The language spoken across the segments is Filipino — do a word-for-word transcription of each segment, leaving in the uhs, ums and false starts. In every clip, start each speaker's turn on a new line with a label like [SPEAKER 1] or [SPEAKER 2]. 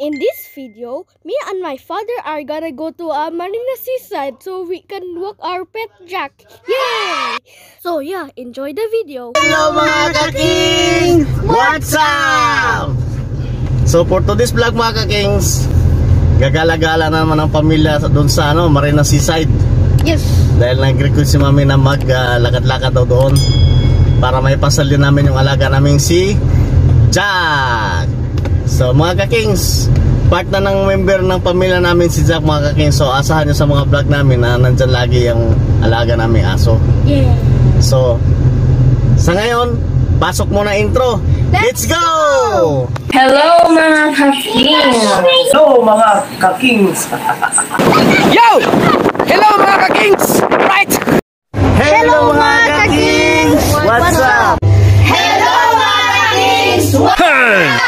[SPEAKER 1] In this video, me and my father are gonna go to a Marina seaside so we can walk our pet Jack. Yay! So yeah, enjoy the video.
[SPEAKER 2] Hello mga ka-kings! What's up? So for today's vlog mga ka-kings, gagala-gala naman ang pamilya doon sa ano, Marina seaside.
[SPEAKER 1] Yes.
[SPEAKER 2] Dahil nag-request si mami na mag-lakad-lakad daw doon para may pasal din namin yung alaga naming si Jack. So mga ka-kings, part na ng member ng pamilya namin si Jack mga ka-kings. So asahan nyo sa mga vlog namin na nandyan lagi yung alaga naming aso.
[SPEAKER 1] Yeah.
[SPEAKER 2] So sa ngayon, pasok muna intro. Let's go!
[SPEAKER 3] Hello mga ka-kings!
[SPEAKER 4] Hello mga ka-kings!
[SPEAKER 5] Yo! Hello mga ka-kings! Right!
[SPEAKER 2] Hello mga ka-kings! What's up?
[SPEAKER 1] Hello mga ka-kings! What's up?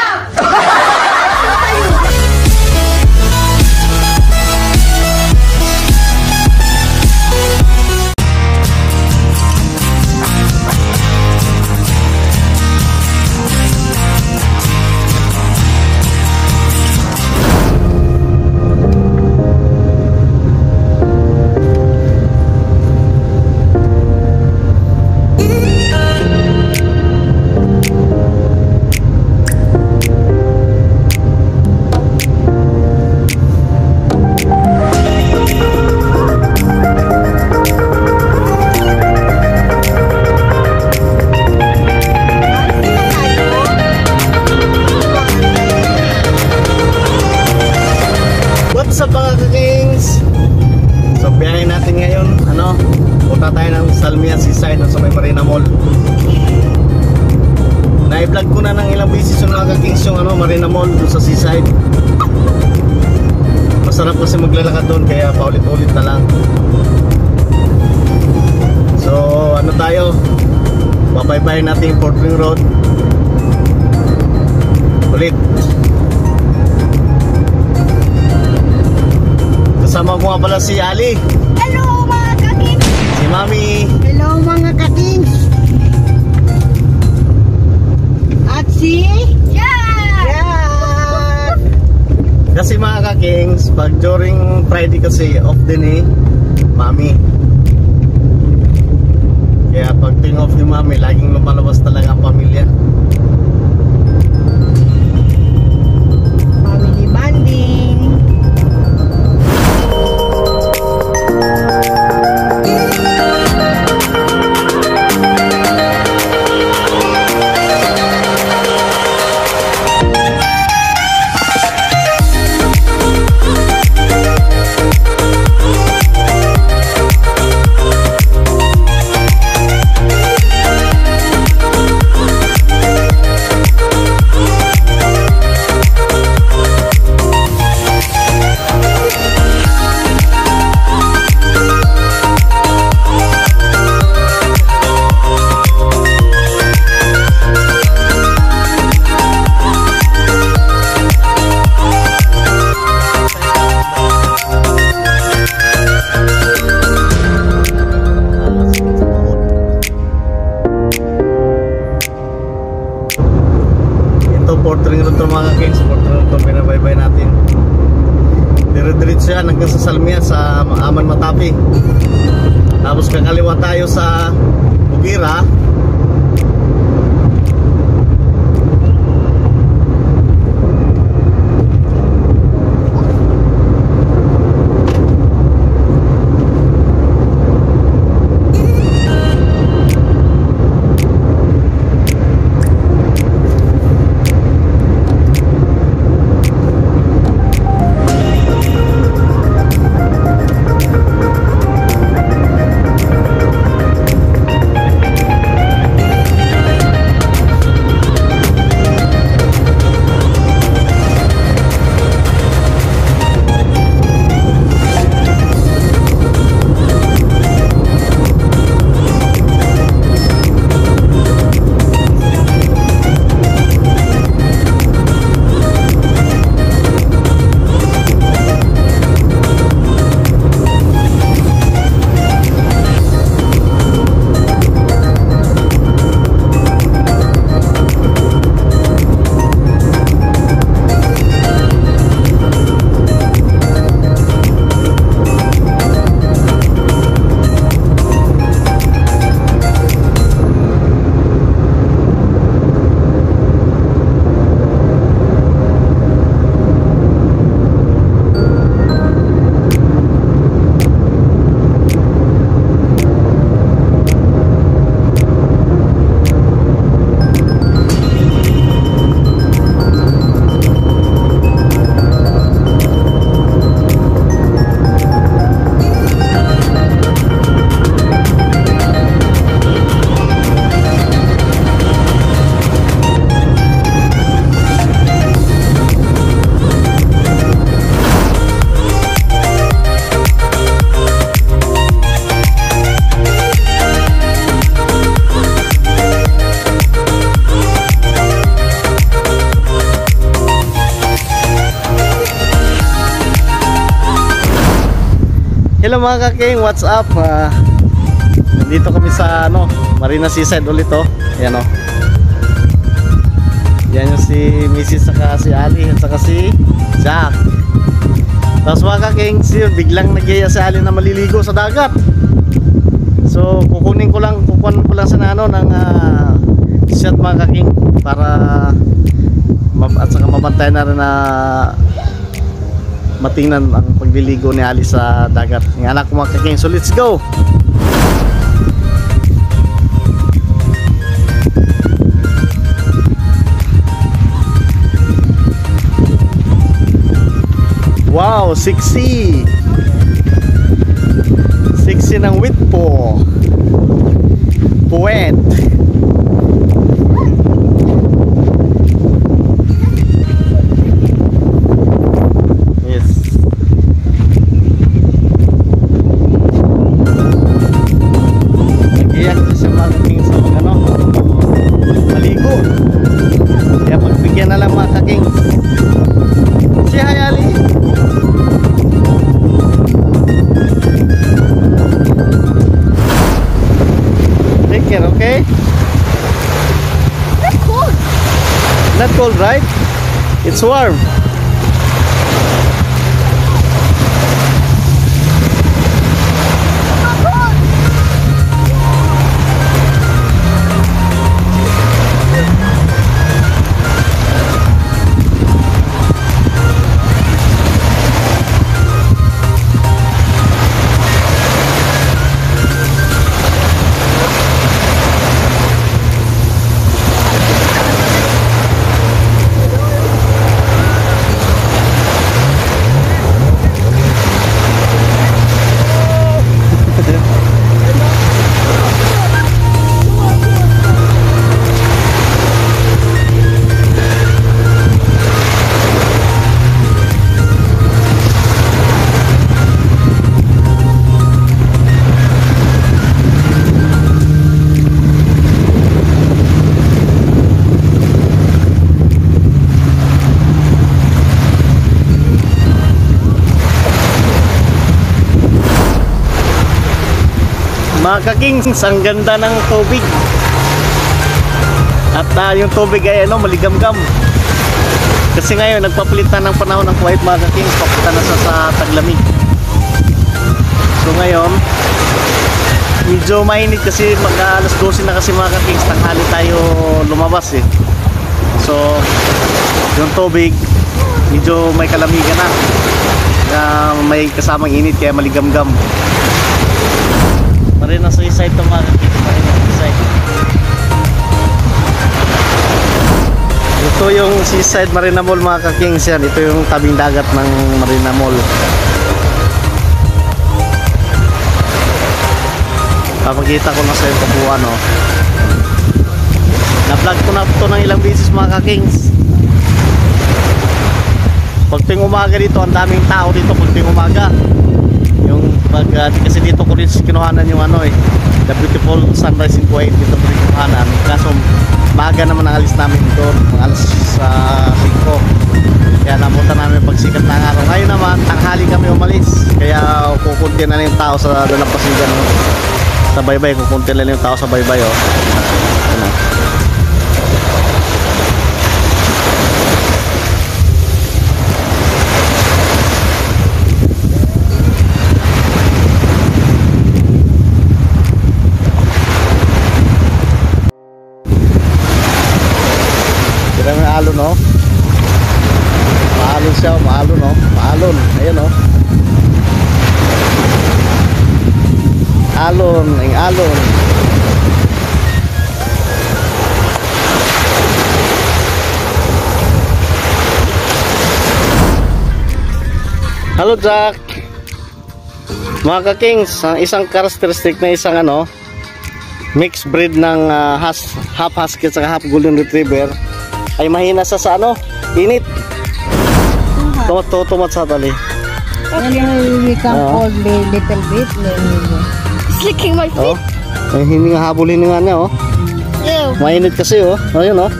[SPEAKER 2] What's up mga ka-kings? So biyahe natin ngayon, ano, punta tayo ng Salmia Seaside sa may Marina Mall. Na-vlog ko na ng ilang beses yung mga ka-kings yung ano, Marina Mall doon sa Seaside. Masarap kasi maglalakad doon kaya paulit-ulit na lang. So ano tayo, babaybayin natin yung Fort Ring Road ulit. Kasama ko nga pala si Ali.
[SPEAKER 1] Hello mga ka-kings!
[SPEAKER 2] Si Mami.
[SPEAKER 4] Hello mga ka-kings! At si...
[SPEAKER 1] Yeah!
[SPEAKER 4] Jack!
[SPEAKER 2] Kasi mga ka-kings, pag during Friday kasi off din eh Mami. Kaya pag ting off ni Mami, laging lumalabas talaga ang pamilya.
[SPEAKER 4] Family bonding!
[SPEAKER 2] Fort Ring Road to mga ka-kings, Fort Ring Road to pinabaybay natin. Dire-diretso yan hanggang sa Salmia sa Aman Matapi. Tapos kakaliwa tayo sa Bugira. Hello mga kaking, what's up? Uh, nandito kami sa ano, Marina Seaside ulit oh. Ayan oh. Yan yung si Missus saka si Ali at saka si Jack. Tapos mga kaking, si biglang nagyaya si Ali na maliligo sa dagat. So kukunin ko lang, kukunin ko lang sa ano ng uh, shot mga kaking para at saka mabantay na rin na matingnan ang pagliligo ni Ali sa dagat. Yung anak ko mga kaking, so let's go! Wow, sexy! Sexy ng Whitpo Puwet. Okay?
[SPEAKER 1] That's cold.
[SPEAKER 2] Not cold, right? It's warm. Mga kakings, ang ganda ng tubig. At uh, yung tubig ay ano, maligamgam. Kasi ngayon nagpapalitan ng panahon ng Kuwait mga kakings, papunta na sa, sa taglamig. So ngayon medyo mainit kasi mag alas dose na kasi mga kakings, tanghali tayo lumabas eh. So yung tubig medyo may kalamigan na, uh, may kasamang init kaya maligamgam. Marina Seaside ito mga kakings, Marina Seaside. Ito yung Seaside Marina Mall mga kakings yan. Ito yung tabing dagat ng Marina Mall. Papakita ko na sa yung kabuuan oh. Na-vlog ko na ito ng ilang beses mga kakings. Pag ting umaga dito, ang daming tao dito pag ting umaga. Yung pag uh, kasi dito ko rin kinuhanan yung ano eh, the beautiful sunrise in Kuwait, dito ko rin kinuhanan. Kaso maaga naman ang alis namin doon, mga alas uh, singko. Kaya napunta namin pagsikat ng araw. Ngayon naman tanghali kami umalis, kaya kukunti na lang yung tao sa dalampasigan no? Sa baybay, kukunti na lang yung tao sa baybay oh. Ano? May alon no? Maalon siya, maalon no? Maalon, ayan no? Alon, ang alon. Hello Jack. Mga kakings, ang isang characteristic na isang ano, mixed breed ng uh, has, half husky at half golden retriever ay mahina sa sa ano, init. Tumat to tumat sa tali.
[SPEAKER 4] We can hold a little bit.
[SPEAKER 1] It's licking my feet.
[SPEAKER 2] Oh. Ay hindi nga habulin nga niya oh.
[SPEAKER 1] Ew.
[SPEAKER 2] Mainit kasi oh. Ayun oh.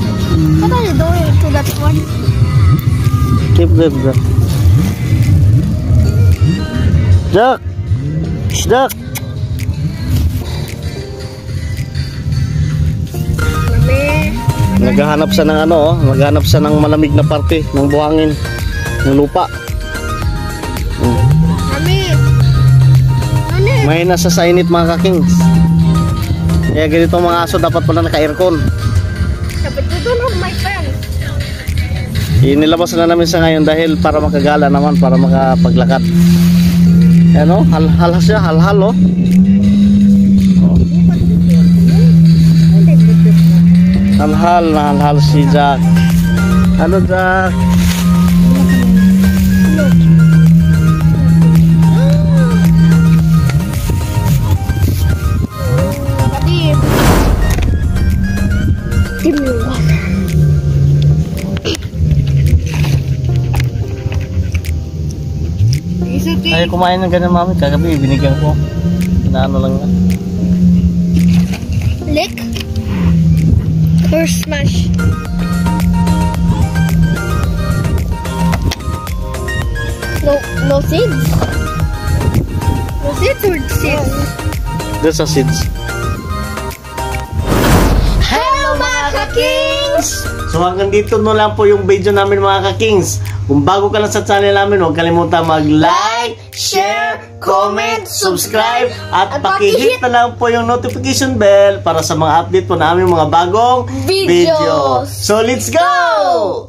[SPEAKER 1] What are you doing to that one?
[SPEAKER 2] Keep that. Jack! Jack! Naghahanap siya ng ano, oh. Naghahanap siya ng malamig na parte ng buhangin ng lupa. Hmm.
[SPEAKER 1] Mami! Mami!
[SPEAKER 2] May nasa sa init mga kakings. Kaya ganito mga aso dapat pala naka-aircon.
[SPEAKER 1] Dapat ko doon of my friends.
[SPEAKER 2] Inilabas na namin sa ngayon dahil para makagala naman, para makapaglakad. Ano? Hal-hal siya, hal-hal oh. Hal-hal na hal-hal si Jack. Ano Jack?
[SPEAKER 1] Buddy. Give me water. Is it
[SPEAKER 2] Ay, kumain ng ganyan mami. Kagabi, binigyan ko. Inaano lang yan.
[SPEAKER 1] lick or smash? No, no seeds. No seeds or seeds?
[SPEAKER 2] There's a seeds.
[SPEAKER 1] Hello mga ka-kings!
[SPEAKER 2] So hanggang dito no lang po yung video namin mga ka-kings. Kung bago ka lang sa channel namin, huwag kalimutan mag-like, share, comment, subscribe, at,
[SPEAKER 1] At
[SPEAKER 2] pakihit
[SPEAKER 1] pakihit
[SPEAKER 2] na lang po yung notification bell para sa mga update po namin mga bagong
[SPEAKER 1] Videos.
[SPEAKER 2] video. So let's go!